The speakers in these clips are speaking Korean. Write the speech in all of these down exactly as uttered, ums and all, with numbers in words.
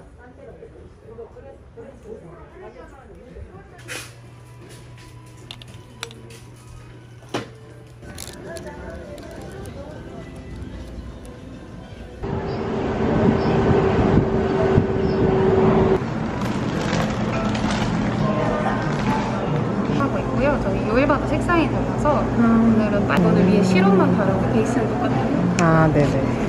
저희 요일마다 색상이 달라서 음. 오늘은 빨 오늘 위에 시럽만 다르고 베이스는 똑같아요. 아, 네네.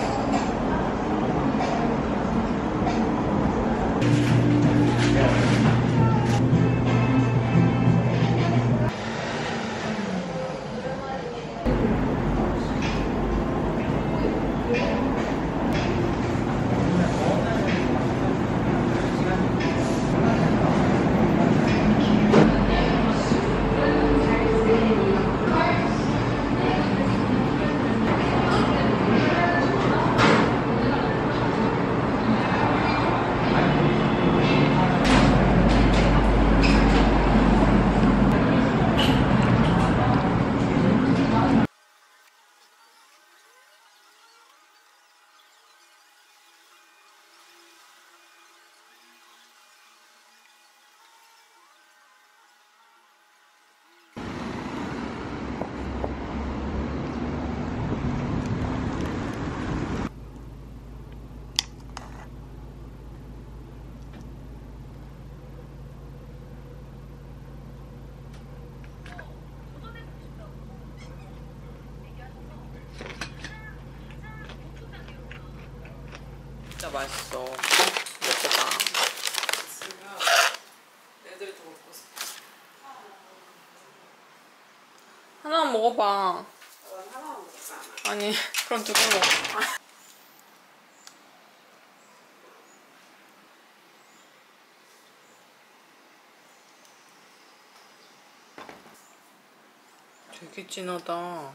진짜 맛있어. 먹어봐. 애들이 더 먹고 싶어. 하나만 먹어봐. 하나만 먹을까? 아니, 그럼 두 개 먹어. 되게 진하다.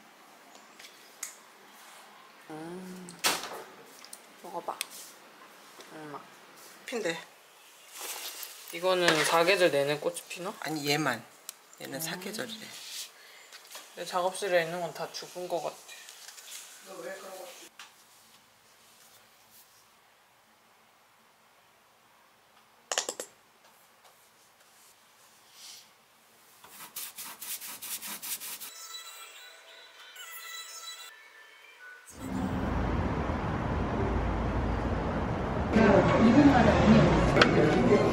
음. 먹어봐. 엄마. 핀데. 이거는 사계절 내내 꽃이 피나? 아니 얘만. 얘는 음. 사계절이래. 내 작업실에 있는 건 다 죽은 것 같아. 너 왜 그런 거? 이 분만에 언니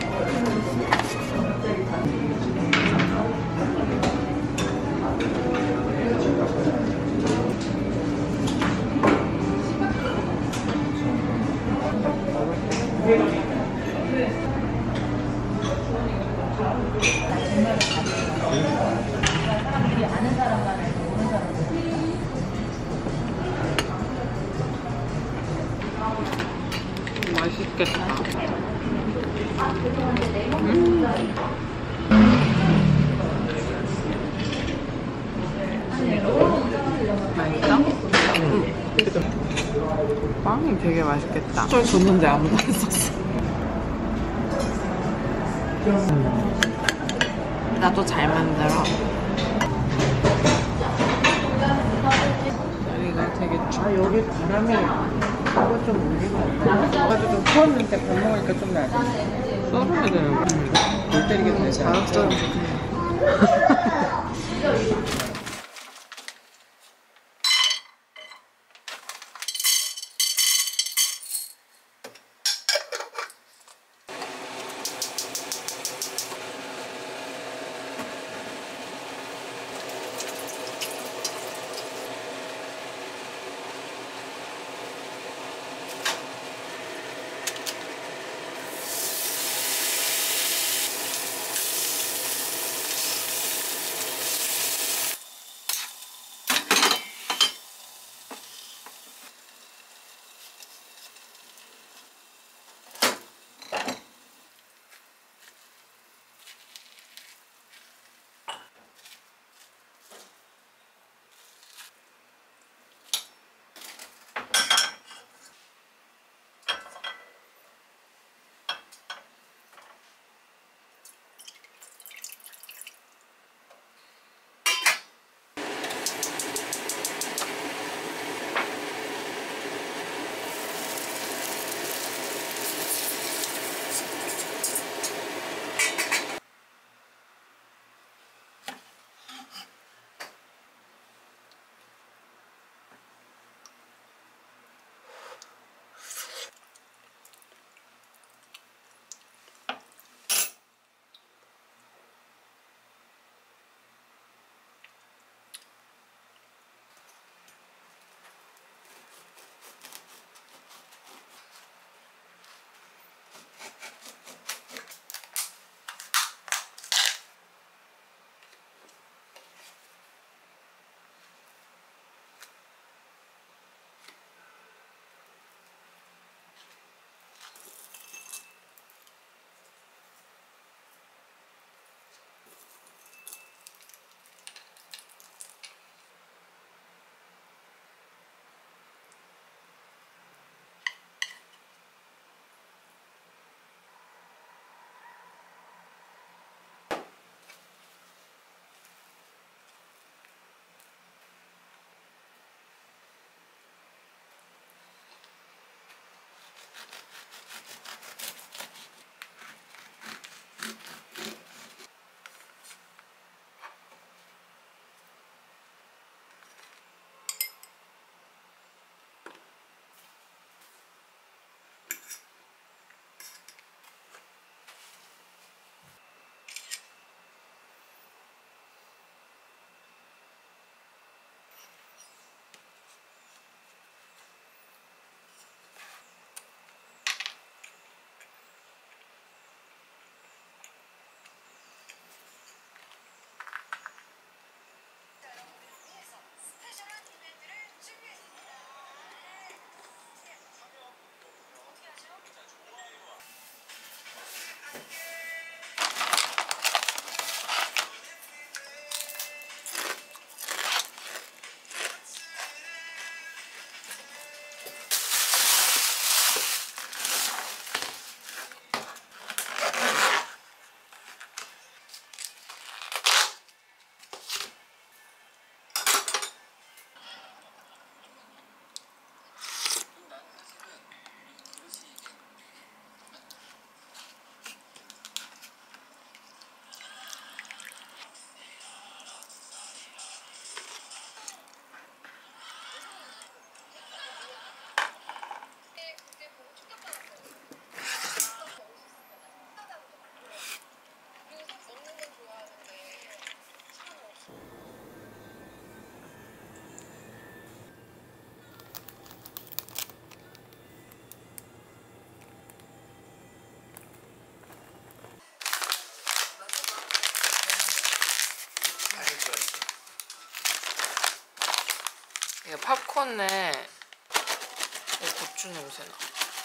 사람들이 아는 사람만 알고 모르는 사람은 맛있겠다. 음. 맛있어? 응. 빵이 되게 맛있겠다. 술 줬는데 아무도 안 썼어. 나도 잘 만들어. 여기가 되게 춥다. 아 여기 바람이 이거 좀 올리고 가지고 좀 추웠는데 밥 먹으니까 좀 나지. 썰어야 되는 거. 물 때리게 되지 않아? 알았어. 이거 팝콘에 고추 냄새 나.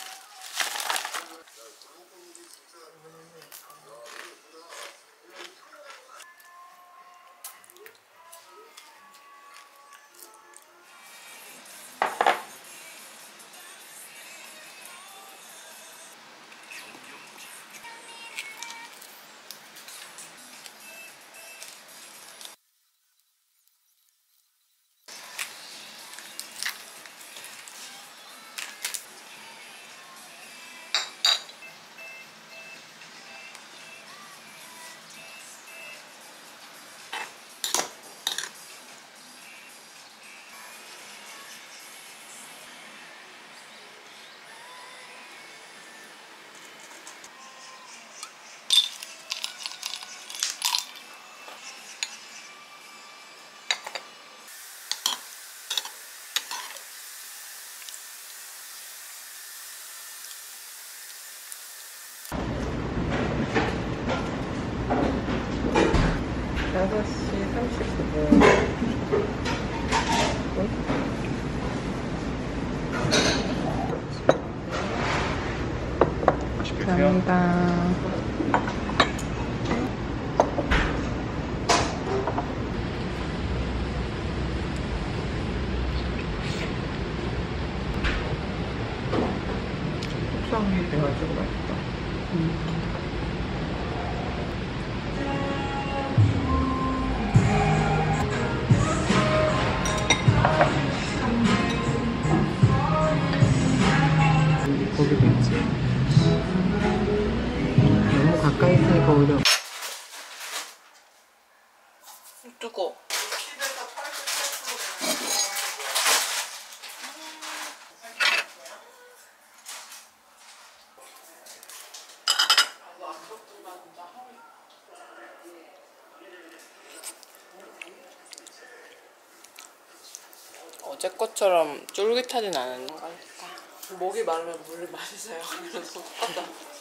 다섯 시 삼십구 분. 감사합니다. 숙성이 돼가지고 맛있다. 음. 거기도 있지. 너무 가까이 있으니까 오히려 뜨거. 어제 것처럼 쫄깃하진 않은 것 같다. 목이 마르면 물을 마시세요. 그래서 똑같다.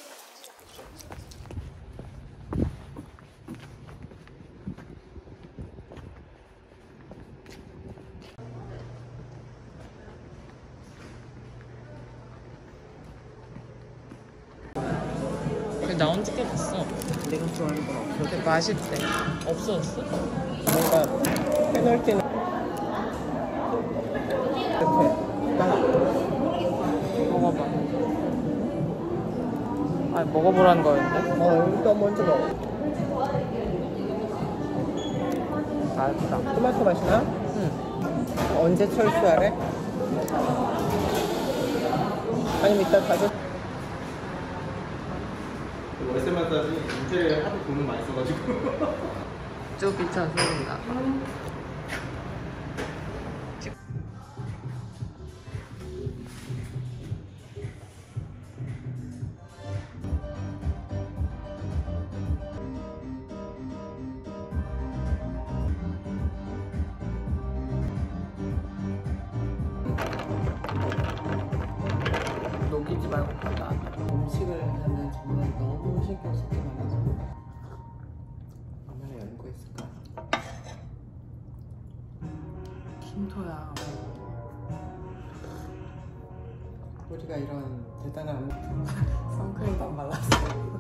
나온 지 꽤 됐어. 내가 좋아하는 건 없어. 근데 맛있대. 없어졌어? 뭔가 페널티는 이렇게 딱 먹어봐. 아니 먹어보라는 거였는데? 어, 일단 먼저 먹어. 맛있다. 토마토 맛이 나? 응. 언제 철수하래? 아니면 이따 가서 월세 마사지 인테리어에 하도 돈을 많이 써가지고 좀 비싼 소리인가? 녹이지 말고 나 음식을 하면 정말 너무 신경 쓸 게 많아서 얼마나 연고 있을까? 킨토야. 우리가 이런 대단한 선크림도 안 발랐어.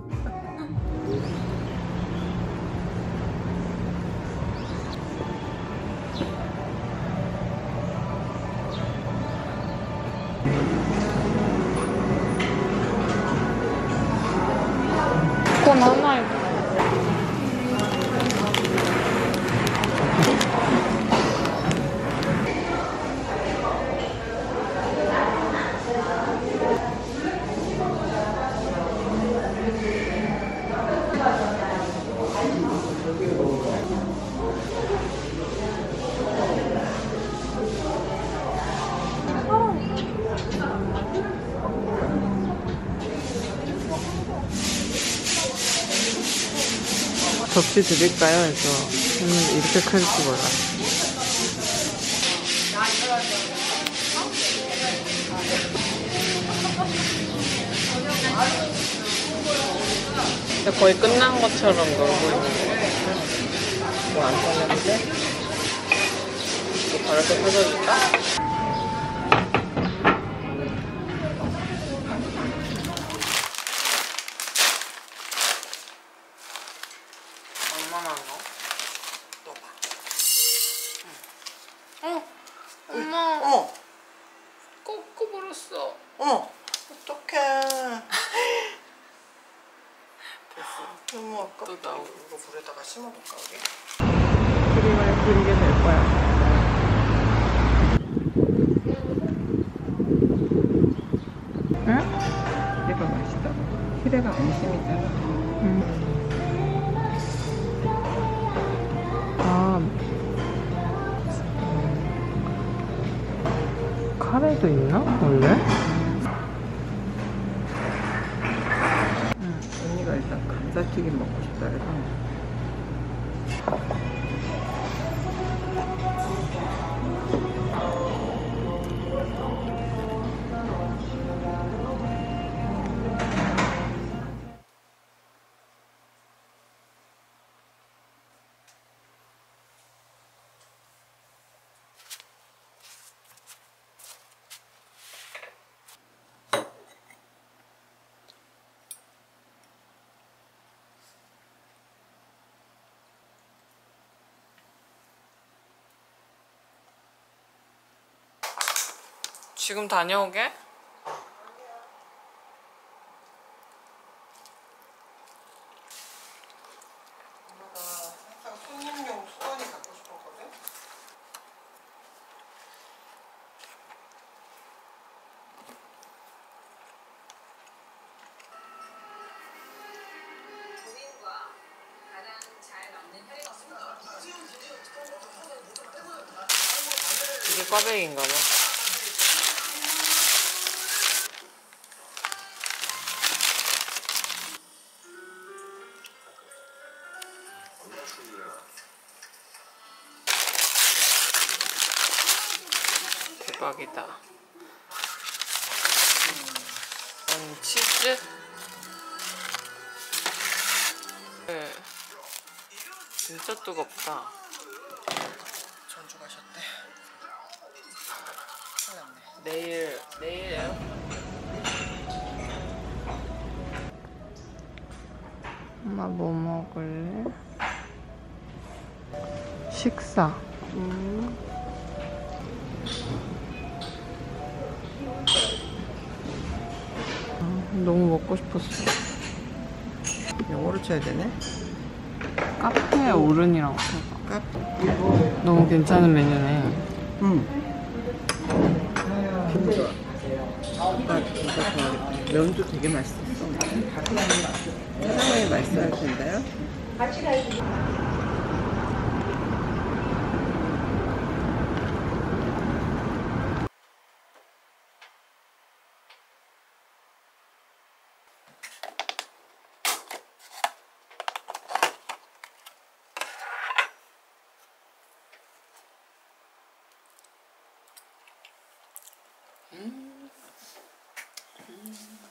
그건 하나에 접시 드릴까요? 해서 저는 이렇게 클 줄 몰라. 근데 거의 끝난 것처럼 놀고 있는데 뭐 안 터졌는데? 또 바르게 터져줄까? 얼마나 넣어? 넣어봐. 응. 어? 엄마. 어. 꺾어버렸어. 어. 어떡해. 됐어. 너무 아깝다. 또 나오고. 이거 물에다가 심어볼까 우리? 그림을 그리게 될 거야. 응? 이거 맛있다. 히레가 안심이잖아. 음. 아, 카레도 있나? 원래? 응. 언니가 일단 감자튀김 먹고 싶다 그래서. 지금 다녀오게? 엄마가 항상 손님용 수건이 갖고 싶었거든? 이게 꽈배기인가 봐. 대박이다. 음, 치즈? 네. 진짜 뜨겁다. 전주 가셨대. 큰일 났네. 내일, 내일이에요? 엄마 뭐 먹을래? 식사. 음. 아, 너무 먹고 싶었어. 영어로 쳐야 되네? 카페 오른이라고 써서. 카페. 너무 괜찮은 메뉴네. 응. 아까 진짜 좋아하겠다. 면도 되게 맛있었어. 사장님이 맛있어할 텐데요. 음. 음.